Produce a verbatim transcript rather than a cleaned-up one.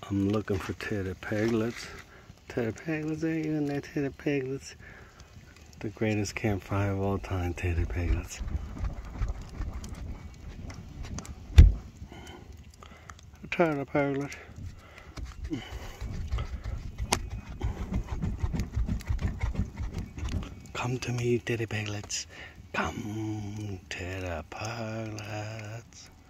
I'm looking for titty piglets. Titty piglets, are you in there, titty piglets? The greatest campfire of all time, titty piglets. Titty piglet. Come to me, titty piglets. Come to the piglets.